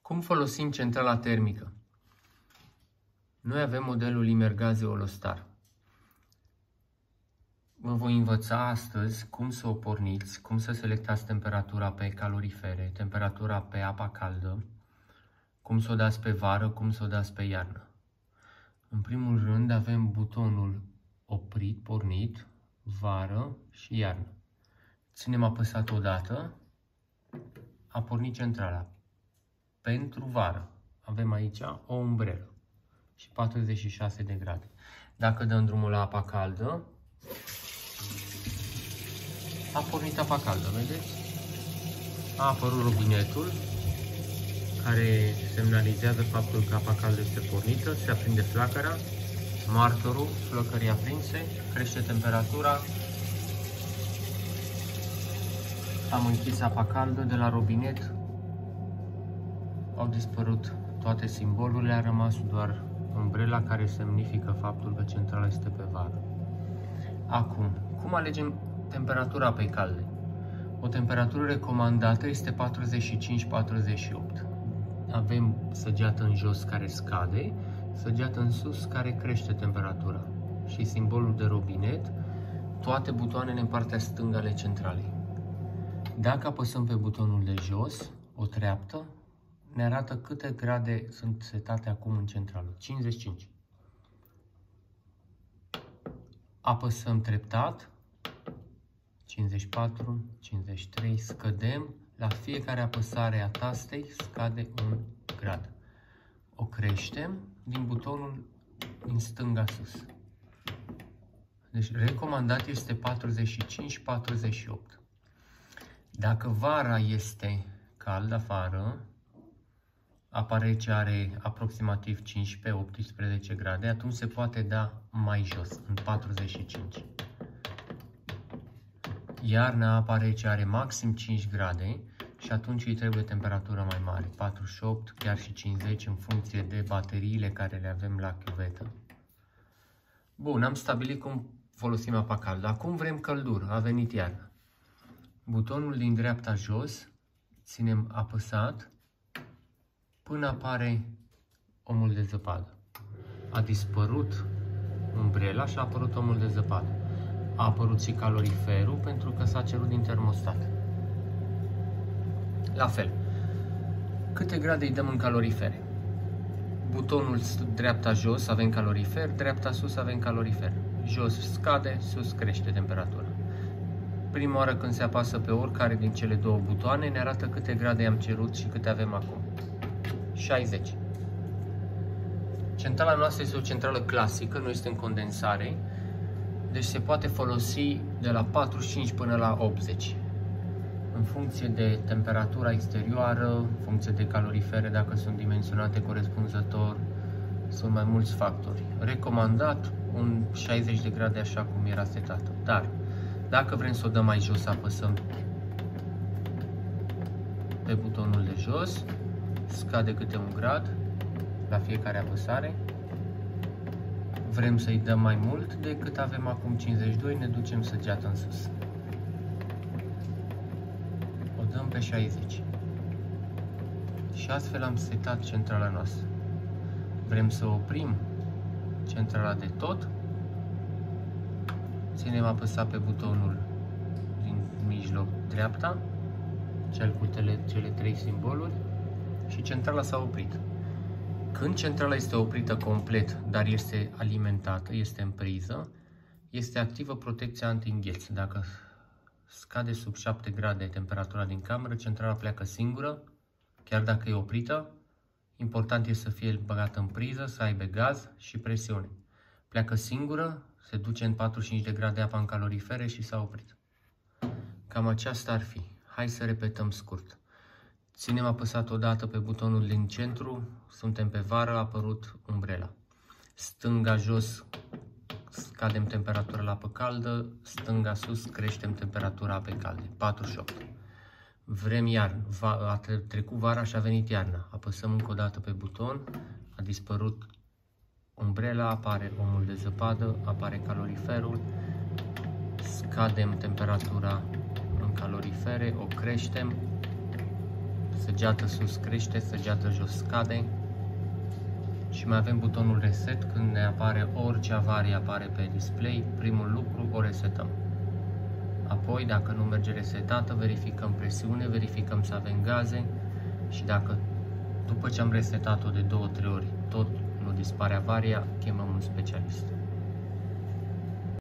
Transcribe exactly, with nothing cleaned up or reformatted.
Cum folosim centrala termică? Noi avem modelul Imergaze Holostar. Vă voi învăța astăzi cum să o porniți, cum să selectați temperatura pe calorifere, temperatura pe apa caldă, cum să o dați pe vară, cum să o dați pe iarnă. În primul rând avem butonul oprit, pornit, vară și iarnă. Ținem apăsat odată, a pornit centrala. Pentru vară avem aici o umbrelă și patruzeci și șase de grade. Dacă dăm drumul la apa caldă, a pornit apa caldă, vedeți? A apărut robinetul care semnalizează faptul că apa caldă este pornită, se aprinde flacăra, markerul flăcării aprinse, crește temperatura. Am închis apa caldă de la robinet, au dispărut toate simbolurile, a rămas doar umbrela care semnifică faptul că centrala este pe vară. Acum, cum alegem temperatura pe calde? O temperatură recomandată este patruzeci și cinci patruzeci și opt. Avem săgeată în jos care scade, săgeată în sus care crește temperatura și simbolul de robinet, toate butoanele în partea stângă ale centralei. Dacă apăsăm pe butonul de jos, o treaptă, ne arată câte grade sunt setate acum în centrală. cincizeci și cinci. Apăsăm treptat, cincizeci și patru, cincizeci și trei, scădem, la fiecare apăsare a tastei scade un grad. O creștem din butonul din stânga sus. Deci recomandat este patruzeci și cinci patruzeci și opt. Dacă vara este cald afară, apa rece are aproximativ cincisprezece optsprezece grade, atunci se poate da mai jos, în patruzeci și cinci. Iarna apa rece are maxim cinci grade și atunci îi trebuie temperatură mai mare, patruzeci și opt, chiar și cincizeci în funcție de bateriile care le avem la chiuvetă. Bun, am stabilit cum folosim apa caldă. Acum vrem căldură, a venit iarna. Butonul din dreapta jos, ținem apăsat până apare omul de zăpadă. A dispărut umbrela și a apărut omul de zăpadă. A apărut și caloriferul pentru că s-a cerut din termostat. La fel. Câte grade îi dăm în calorifere? Butonul dreapta jos avem calorifer, dreapta sus avem calorifer. Jos scade, sus crește temperatura. Prima oară când se apasă pe oricare din cele două butoane, ne arată câte grade am cerut și câte avem acum. șaizeci. Centrala noastră este o centrală clasică, nu este în condensare, deci se poate folosi de la patruzeci și cinci până la optzeci. În funcție de temperatura exterioară, în funcție de calorifere, dacă sunt dimensionate corespunzător, sunt mai mulți factori. Recomandat un șaizeci de grade așa cum era setată, dar dacă vrem să o dăm mai jos, apăsăm pe butonul de jos, scade câte un grad la fiecare apăsare. Vrem să-i dăm mai mult decât avem acum cincizeci și doi, ne ducem săgeata în sus. O dăm pe șaizeci. Și astfel am setat centrala noastră. Vrem să oprim centrala de tot. Ținem apăsat pe butonul din mijloc dreapta, cel cu tele, cele trei simboluri, și centrala s-a oprit. Când centrala este oprită complet, dar este alimentată, este în priză, este activă protecția anti-îngheț. Dacă scade sub șapte grade temperatura din cameră, centrala pleacă singură, chiar dacă e oprită. Important este să fie băgată în priză, să aibă gaz și presiune. Pleacă singură, se duce în patruzeci și cinci de grade apa în calorifere și s-a oprit. Cam aceasta ar fi. Hai să repetăm scurt. Ținem apăsat odată pe butonul din centru, suntem pe vară, a apărut umbrela. Stânga jos, scadem temperatura la apă caldă, stânga sus, creștem temperatura apei calde, patruzeci și opt. Vrem iarnă, a trecut vara și a venit iarna. Apăsăm încă o dată pe buton, a dispărut umbrela, apare omul de zăpadă, apare caloriferul, scadem temperatura în calorifere, o creștem, săgeată sus crește, săgeată jos scade. Și mai avem butonul reset, când ne apare orice avarie apare pe display, primul lucru o resetăm. Apoi, dacă nu merge resetată, verificăm presiune, verificăm să avem gaze și dacă după ce am resetat-o de două trei ori tot nu dispare avaria, chemăm un specialist.